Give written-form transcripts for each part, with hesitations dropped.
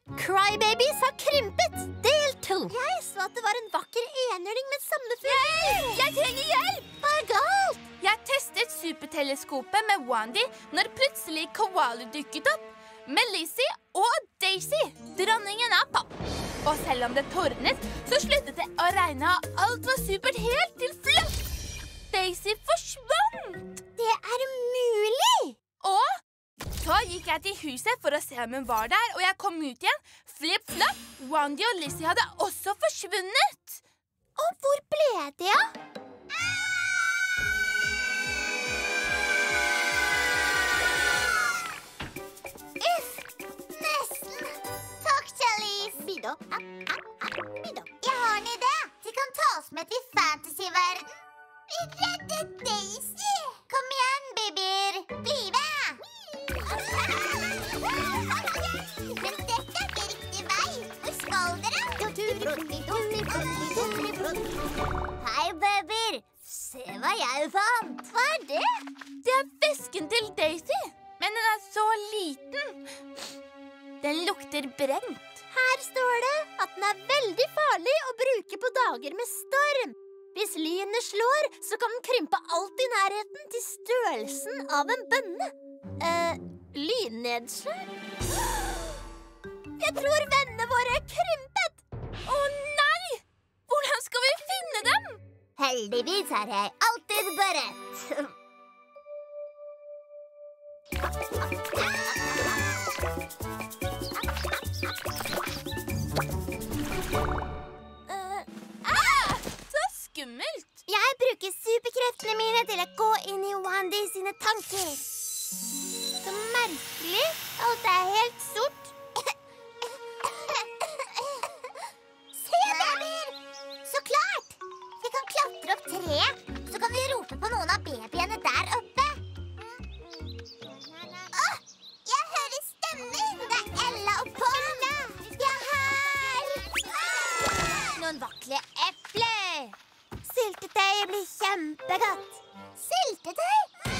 Crybabies har krympet, del 2. Jeg så at det var en vakker enhjørning med samlefugler. Jeg trenger hjelp! Hva er galt? Jeg testet superteleskopet med Wandy når plutselig Koala dukket opp. Med Lizzie og Daisy, dronningen av pop. Og selv om det tordnet, så sluttet det å regne, og alt var supert helt til fluff. Daisy forsvant! Det er umulig! Og så gikk jeg til huset for å se om hun var der, og jeg kom ut igjen. Flipp-flopp, Wandy og Lizzie hadde også forsvunnet. Og hvor ble de av? Uff, nesten. Takk, Charlize. Bido. Bido. Jeg har en idé. De kan ta oss med til fantasyverden. Vi reddet Daisy. Kom igjen, babyer. Bli med. Men dette er ikke riktig vei. Hvor skal dere? Hei, babyer. Se hva jeg fant. Hva er det? Det er vesken til Daisy, men den er så liten. Den lukter brent. Her står det at den er veldig farlig å bruke på dager med storm. Hvis lynet slår, så kan den krympe alt i nærheten til størrelsen av en bønne. Lynnedslag? Jeg tror vennene våre er krympet. Å nei! Hvordan skal vi finne dem? Heldigvis er jeg alltid beredt. Så skummelt. Jeg bruker superkreftene mine til å gå inn i Wandy sine tanker. Så merkelig. Alt er helt sort. Se, babyer! Så klart! Vi kan klatre opp treet, så kan vi rope på noen av babyene der oppe. Åh, jeg hører stemmer! Det er Ella og Paula! De er her! Noen vakle epler! Syltetøyet blir kjempegodt. Syltetøy?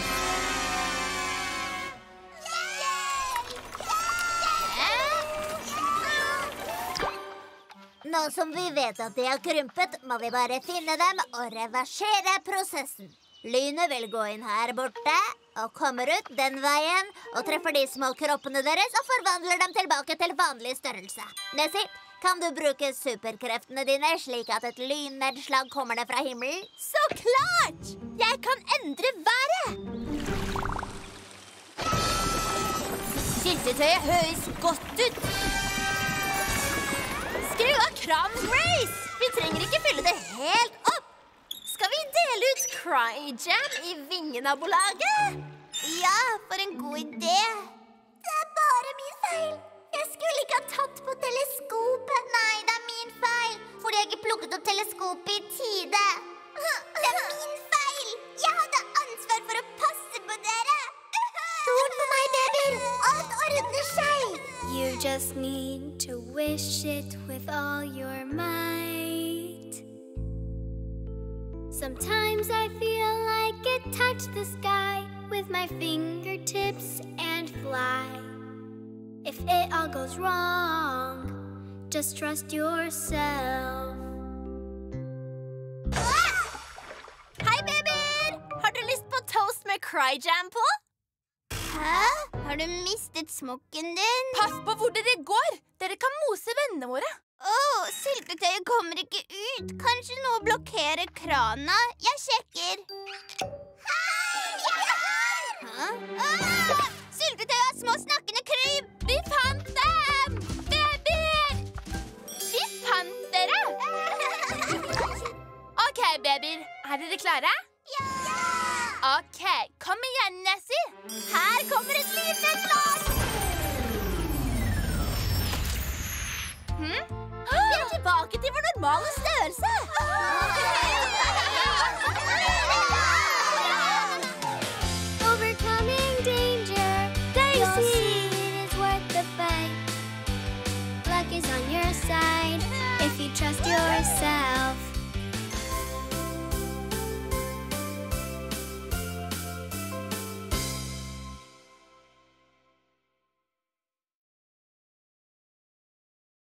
Nå som vi vet at de har krympet, må vi bare finne dem og reversere prosessen. Lynet vil gå inn her borte og kommer ut den veien og treffer de små kroppene deres og forvandler dem tilbake til vanlig størrelse. Nessie, kan du bruke superkreftene dine slik at et lynnedslag kommer ned fra himmelen? Så klart! Jeg kan endre været! Syltetøyet høres godt ut. Skru av kranen, Grace! Vi trenger ikke fylle det helt opp. Skal vi dele ut Cryjam i vingenabolaget? Ja, for en god idé. Det er bare min feil. Jeg skulle ikke ha tatt på teleskopet. Nei, det er min feil. Fordi jeg ikke plukket opp teleskopet i tide. Det er min feil. Jeg hadde ansvar for å passe på dere. Stol på meg, babyer. Alt ordner seg. You just need to wish it with all your might. Sometimes I feel like it touched the sky with my fingertips and fly. If it all goes wrong, just trust yourself. Hei, babyer! Har du lyst på toast med Cryjam på? Hæ? Har du mistet smokken din? Pass på hvor dere går. Dere kan mose vennene våre. Syltetøyet kommer ikke ut. Kanskje noe blokkerer krana. Jeg sjekker. Hei, jeg er her! Syltetøyet har små snakkende kryp. Vi fant dem! Babyer! Vi fant dere! Ok, babyer. Er dere klare? Ja! Ok, kom igjen, Nessie. Her kommer et lynnedslag. Vi er tilbake til vår normale størrelse. Overcoming danger, Daisy, it is worth the fight. Luck is on your side if you trust yourself.